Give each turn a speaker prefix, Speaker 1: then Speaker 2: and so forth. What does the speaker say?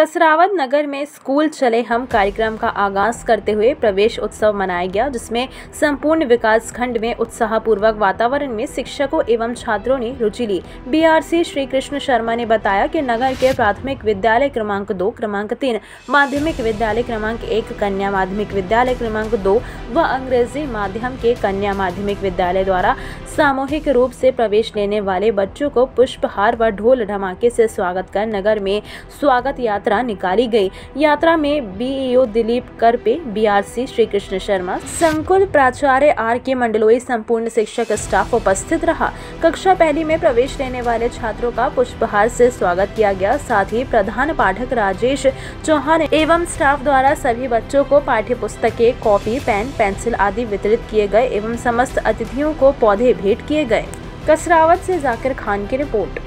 Speaker 1: कसरावत नगर में स्कूल चले हम कार्यक्रम का आगाज करते हुए प्रवेश उत्सव मनाया गया, जिसमें संपूर्ण विकास खंड में उत्साहपूर्वक वातावरण में शिक्षकों एवं छात्रों ने रुचि ली। बीआरसी श्री कृष्ण शर्मा ने बताया कि नगर के प्राथमिक विद्यालय क्रमांक 2, क्रमांक 3, माध्यमिक विद्यालय क्रमांक 1, कन्या माध्यमिक विद्यालय क्रमांक 2 व अंग्रेजी माध्यम के कन्या माध्यमिक विद्यालय द्वारा सामूहिक रूप से प्रवेश लेने वाले बच्चों को पुष्पहार व ढोल धमाके से स्वागत कर नगर में स्वागत यात्रा निकाली गई। यात्रा में बीईओ दिलीप करपे, बीआरसी श्री कृष्ण शर्मा, संकुल प्राचार्य आर.के. मंडलोई, संपूर्ण शिक्षक स्टाफ उपस्थित रहा। कक्षा पहली में प्रवेश लेने वाले छात्रों का पुष्पहार से स्वागत किया गया। साथ ही प्रधान पाठक राजेश चौहान एवं स्टाफ द्वारा सभी बच्चों को पाठ्य पुस्तकें, कॉपी, पेन, पेंसिल आदि वितरित किए गए एवं समस्त अतिथियों को पौधे भेंट किए गए। कसरावत से जाकिर खान की रिपोर्ट।